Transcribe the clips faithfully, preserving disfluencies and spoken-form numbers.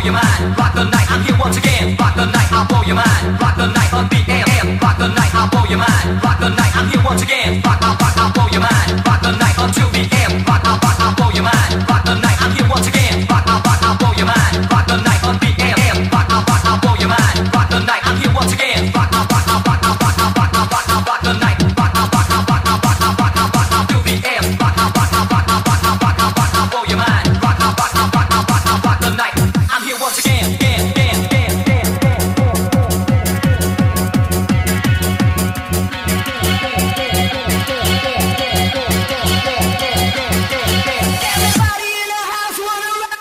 your mind, rock the night. I'm here once again, rock the night. I'll blow your mind, rock the night on the A M. Rock the night, I'll blow your mind, rock the night. I'm here once again, rock, rock, rock. I'll blow your mind, rock the night until the end. Rock, rock, rock. I'll blow your mind, rock the night. I'm here once again, rock, rock, rock. I'll blow your mind, rock the night on the A M. Rock, rock, rock. I'll blow your mind, rock the night. I'm here once again, rock, rock, rock. I'll rock, rock, rock. I'll rock, rock, rock. I'll rock the night, rock, rock, rock. I'll rock, rock, rock. I'll rock, rock, rock. I'll do the end. Rock, rock, rock. I'll rock, rock, rock. I'll rock, rock, rock. I'll blow your mind, rock, rock, rock. I'll rock, rock, rock. I'll rock the night. I'm here once again, again, again, again, again, again. Everybody in the house wanna rock.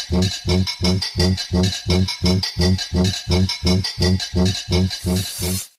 Thank you.